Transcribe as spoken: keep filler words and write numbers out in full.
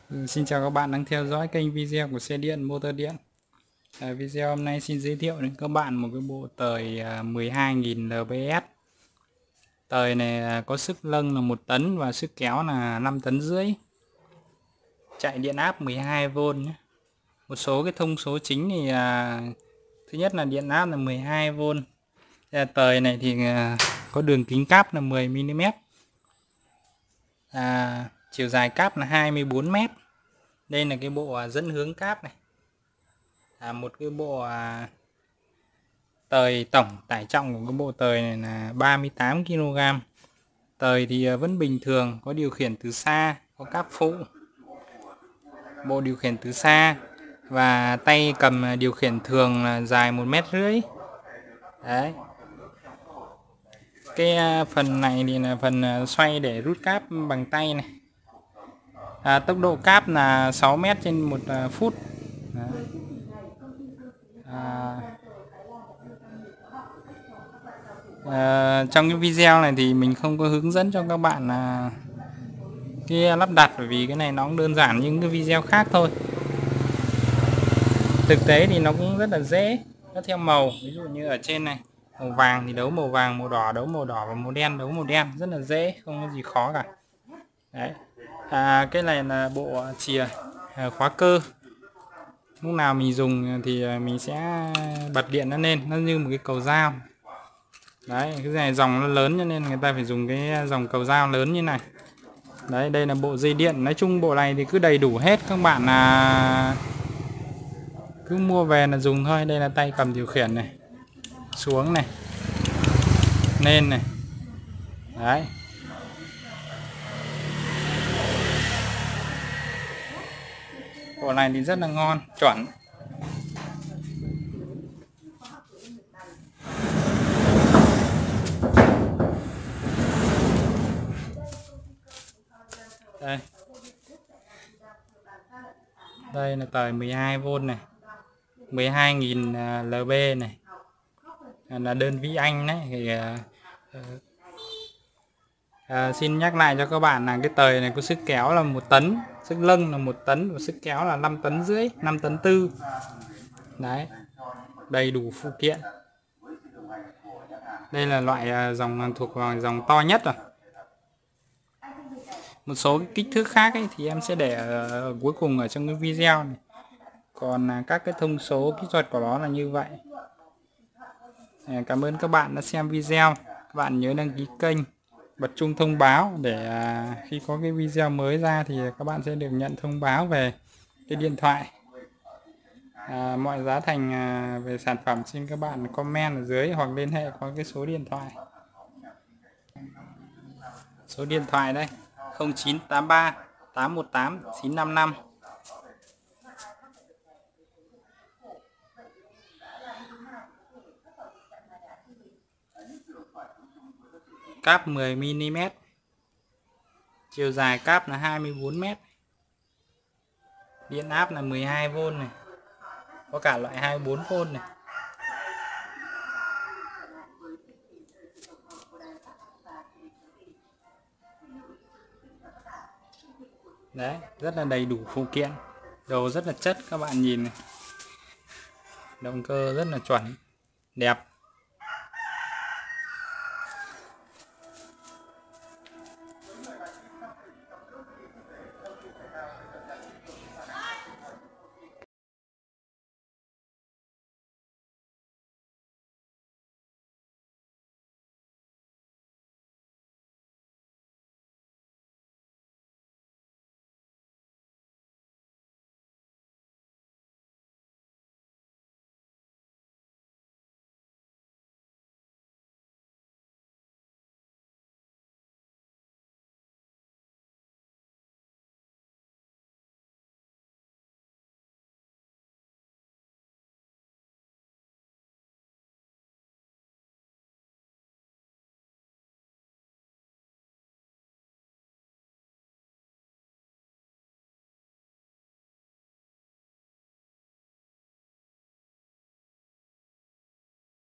Ừ, Xin chào các bạn đang theo dõi kênh video của xe điện motor điện. À, video hôm nay xin giới thiệu đến các bạn một cái bộ tời à, mười hai nghìn lờ bê ét. Tời này à, có sức nâng là một tấn và sức kéo là năm tấn rưỡi. Chạy điện áp mười hai vôn nhé. Một số cái thông số chính thì à, thứ nhất là điện áp là mười hai vôn. À, tời này thì à, có đường kính cáp là mười mi li mét. À, chiều dài cáp là hai mươi bốn mét. Đây là cái bộ à, dẫn hướng cáp này. À, một cái bộ à, tời tổng tải trọng của cái bộ tời này là ba mươi tám ki lô gam. Tời thì à, vẫn bình thường, có điều khiển từ xa, có cáp phụ, bộ điều khiển từ xa và tay cầm điều khiển thường là dài một mét rưỡi. Đấy. Cái à, phần này thì là phần à, xoay để rút cáp bằng tay này. À, tốc độ cáp là sáu mét trên một à, phút. Đấy. À, À, trong cái video này thì mình không có hướng dẫn cho các bạn là cái lắp đặt, bởi vì cái này nó cũng đơn giản như cái video khác thôi. Thực tế thì nó cũng rất là dễ, nó theo màu, ví dụ như ở trên này màu vàng thì đấu màu vàng, màu đỏ đấu màu đỏ và màu đen đấu màu đen, rất là dễ, không có gì khó cả. Đấy. À, cái này là bộ chìa à, khóa cơ. Lúc nào mình dùng thì mình sẽ bật điện nó lên, nó như một cái cầu dao. Đấy, cái này dòng nó lớn cho nên người ta phải dùng cái dòng cầu dao lớn như này. Đấy, đây là bộ dây điện. Nói chung bộ này thì cứ đầy đủ hết, các bạn là cứ mua về là dùng thôi. Đây là tay cầm điều khiển này, xuống này, lên này. Đấy. Bộ này thì rất là ngon, chuẩn. Đây. Đây là tời mười hai vôn này, mười hai nghìn lờ bê này, là đơn vị Anh đấy. Thì uh, uh, xin nhắc lại cho các bạn là cái tời này có sức kéo là một tấn, sức nâng là một tấn và sức kéo là năm tấn rưỡi, năm tấn tư. Đấy, đầy đủ phụ kiện. Đây là loại uh, dòng thuộc vào dòng to nhất rồi. Một số cái kích thước khác ấy, thì em sẽ để ở cuối cùng ở trong cái video này. Còn uh, các cái thông số kỹ thuật của nó là như vậy. Cảm ơn các bạn đã xem video. Các bạn nhớ đăng ký kênh, bật chuông thông báo để à, khi có cái video mới ra thì các bạn sẽ được nhận thông báo về cái điện thoại. À, mọi giá thành à, về sản phẩm xin các bạn comment ở dưới hoặc liên hệ qua cái số điện thoại. Số điện thoại đây không chín tám ba tám một tám chín năm năm. Cáp mười mi li mét. Chiều dài cáp là hai mươi bốn mét. Điện áp là mười hai vôn này. Có cả loại hai mươi bốn vôn này. Đấy, rất là đầy đủ phụ kiện. Đồ rất là chất, các bạn nhìn này. Động cơ rất là chuẩn, đẹp.